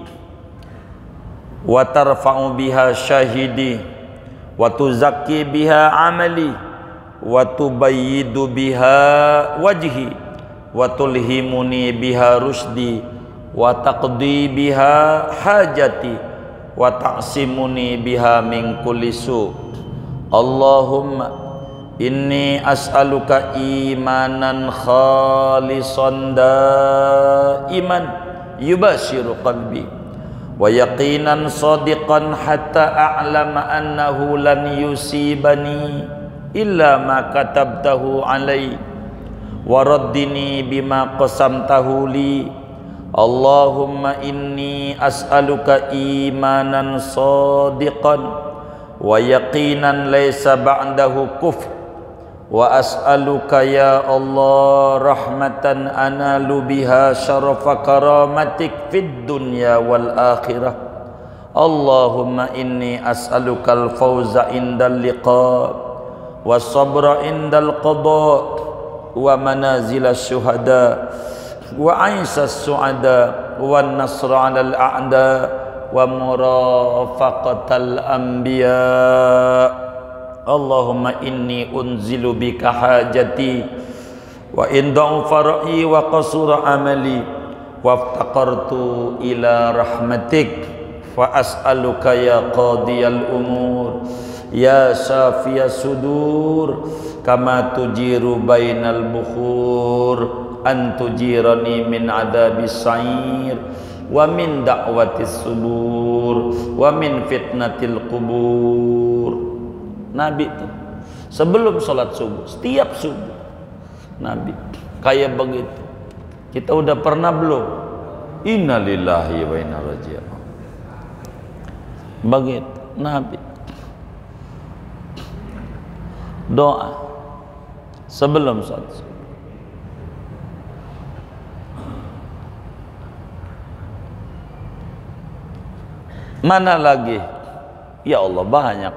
wa tarfa'u biha syahidi wa tuzakki biha amali wa tubayyidu biha wajhi wa tulhimuni biha rusdi wa taqdi biha hajati wa ta'simuni biha min kulli su. Allahumma inni as'aluka imanan khalisan daiman yubashiru qalbi wa yaqinan sadiqan hatta a'lama annahu lan yusibani illa ma katabtahu alai wa raddini bima qasamtahu li. Allahumma inni as'aluka imanan sadiqan wa yaqinan laysa ba'dahu kufr wa as'aluka ya Allah rahmatan analu biha syarafa karamatik fid dunya wal akhirah. Allahumma inni as'aluka al-fawza indal liqa wa sabra indal qada wa manazil syuhada wa aisas su'ada wa nasra 'alal a'da wa murafaqatal anbiya. Allahumma inni unzilu bika hajati wa in da'ufa ra'yi wa qasura amali waftaqartu ila rahmatik fa as'aluka ya qadiyal umur ya syafiyas sudur kama tujiru bainal bukhur an tujirani min adabis sa'ir wa min da'watis subur wa min fitnatil qubur. Nabi itu sebelum sholat subuh, setiap subuh Nabi kayak begitu. Kita udah pernah belum? Innalillahi wa inna ilaihi raji'un. Begitu Nabi doa sebelum sholat subuh. Mana lagi? Ya Allah, banyak.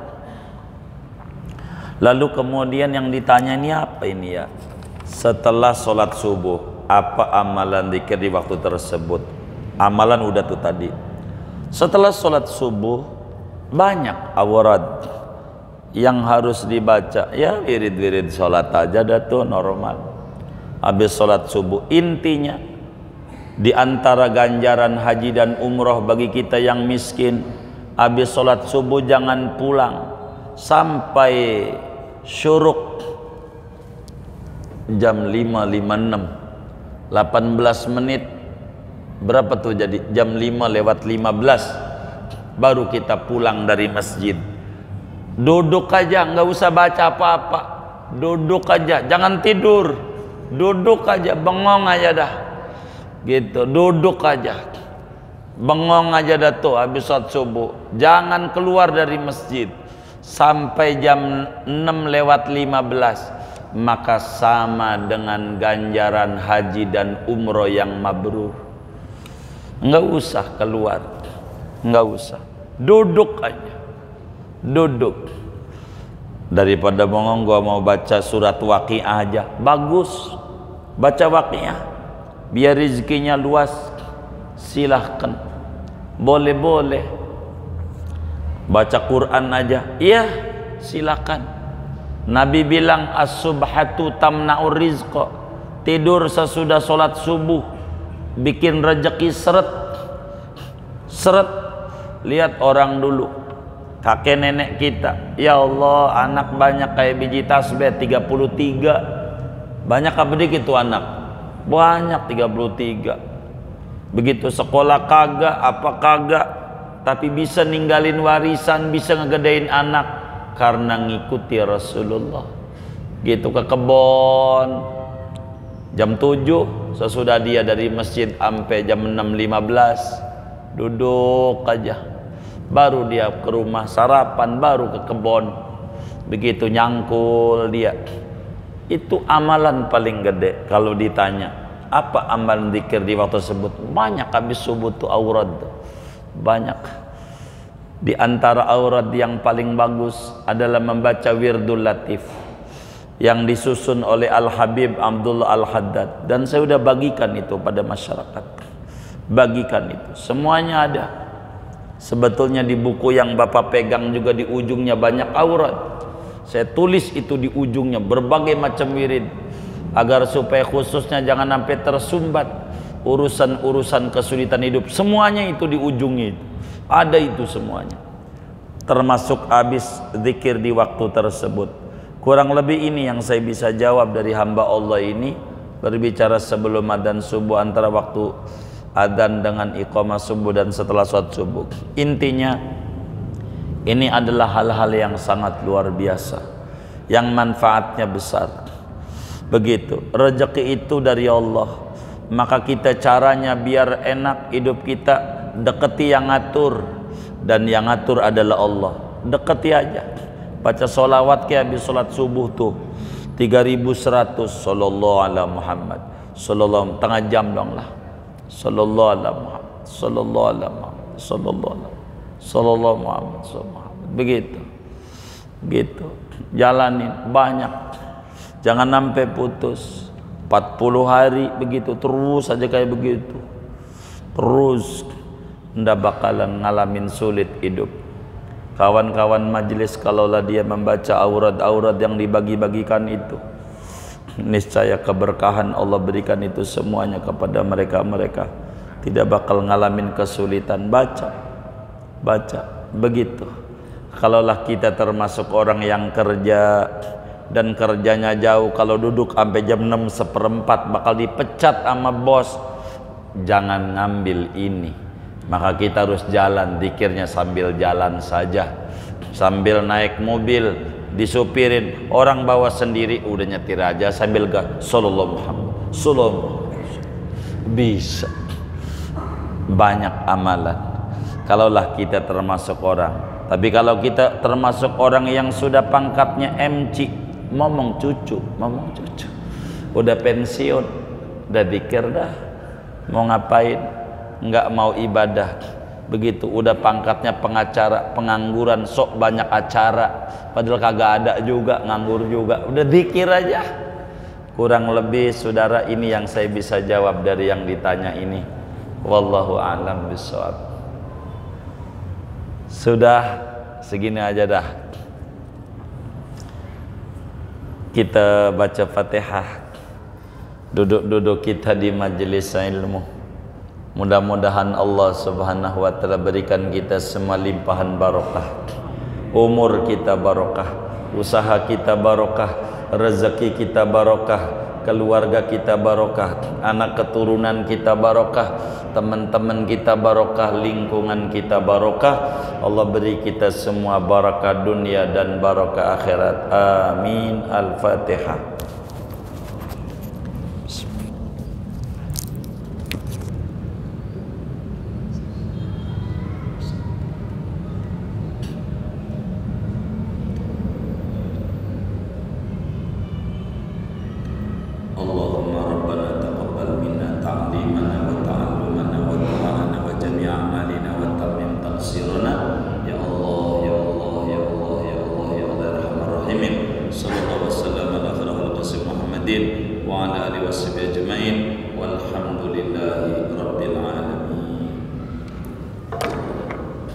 Lalu kemudian yang ditanya ini apa ini ya? Setelah sholat subuh, apa amalan zikir di waktu tersebut? Amalan udah tuh tadi. Setelah sholat subuh, banyak awrad yang harus dibaca. Ya wirid-wirid sholat aja dah tuh normal. Habis sholat subuh, intinya di antara ganjaran haji dan umroh bagi kita yang miskin, habis sholat subuh jangan pulang sampai syuruk jam lima lima puluh enam, delapan belas menit berapa tuh jadi jam lima lewat lima belas baru kita pulang dari masjid. Duduk aja, nggak usah baca apa-apa, duduk aja, jangan tidur, duduk aja, bengong aja dah gitu, duduk aja bengong aja dah tuh habis sholat subuh. Jangan keluar dari masjid sampai jam enam lewat lima belas, maka sama dengan ganjaran haji dan umroh yang mabrur. Enggak usah keluar, enggak usah, duduk aja, duduk. Daripada bengong, gua mau baca surat Waqiah aja, bagus baca Waqiah biar rezekinya luas. Silahkan, boleh-boleh. Baca Quran aja, iya silakan. Nabi bilang as-subhatu tamna'ur rizqa, tidur sesudah sholat subuh bikin rezeki seret seret. Lihat orang dulu, kakek nenek kita, ya Allah anak banyak kayak biji tasbih tiga puluh tiga. Banyak apa dikit tuh anak? Banyak, tiga puluh tiga. Begitu sekolah kagak apa kagak, tapi bisa ninggalin warisan, bisa ngegedein anak karena ngikuti Rasulullah. Gitu ke kebon jam tujuh, sesudah dia dari masjid sampai jam enam lima belas duduk aja, baru dia ke rumah sarapan, baru ke kebon. Begitu nyangkul dia. Itu amalan paling gede kalau ditanya. Apa amalan zikir di waktu tersebut? Banyak. Habis subuh tuh aurad banyak. Di antara aurad yang paling bagus adalah membaca wirdul latif yang disusun oleh Al-Habib Abdullah Al-Haddad, dan saya sudah bagikan itu pada masyarakat. Bagikan itu, semuanya ada. Sebetulnya di buku yang Bapak pegang juga di ujungnya banyak aurad. Saya tulis itu di ujungnya berbagai macam wirid, agar supaya khususnya jangan sampai tersumbat urusan-urusan kesulitan hidup. Semuanya itu di ujungnya itu ada, itu semuanya, termasuk habis zikir di waktu tersebut. Kurang lebih ini yang saya bisa jawab dari hamba Allah ini, berbicara sebelum adzan subuh, antara waktu adzan dengan iqamah subuh dan setelah sholat subuh. Intinya ini adalah hal-hal yang sangat luar biasa, yang manfaatnya besar. Begitu, rezeki itu dari Allah, maka kita caranya biar enak hidup kita, deketi yang ngatur, dan yang ngatur adalah Allah. Deketi aja, baca sholawat kayak habis sholat subuh tuh tiga ribu seratus, sallallahu ala Muhammad, sallallahu, tengah jam dong lah, sallallahu ala Muhammad, sallallahu ala Muhammad, sallallahu ala sallallahu Muhammad, sallallahu. Begitu, gitu, jalanin banyak, jangan sampai putus. Empat puluh hari begitu terus aja kayak begitu, terus ndak bakalan ngalamin sulit hidup. Kawan-kawan majelis, kalaulah dia membaca aurat-aurat yang dibagi-bagikan itu, niscaya keberkahan Allah berikan itu semuanya kepada mereka-mereka, tidak bakal ngalamin kesulitan. Baca, baca, begitu. Kalaulah kita termasuk orang yang kerja dan kerjanya jauh, kalau duduk sampai jam enam seperempat bakal dipecat sama bos, jangan ngambil ini. Maka kita harus jalan, zikirnya sambil jalan saja, sambil naik mobil disupirin, orang bawa sendiri udah nyetir aja sambil gas, sallallahu Muhammad, sallallahu, bisa. Banyak amalan kalaulah kita termasuk orang. Tapi kalau kita termasuk orang yang sudah pangkatnya M C, ngomong cucu, ngomong cucu, udah pensiun, udah zikir dah, mau ngapain, nggak mau ibadah, begitu. Udah pangkatnya pengacara, pengangguran, sok banyak acara, padahal kagak ada juga, nganggur juga, udah zikir aja. Kurang lebih saudara, ini yang saya bisa jawab dari yang ditanya ini. Wallahu a'lam bishawab. Sudah segini aja dah. Kita baca Fatihah, duduk-duduk kita di majelis ilmu. Mudah-mudahan Allah Subhanahu wa taala berikan kita semua limpahan barokah. Umur kita barokah, usaha kita barokah, rezeki kita barokah, keluarga kita barokah, anak keturunan kita barokah, teman-teman kita barokah, lingkungan kita barokah. Allah beri kita semua barakah dunia dan barakah akhirat. Amin. Al-Fatihah. wa ala alihi washabihi ajmain.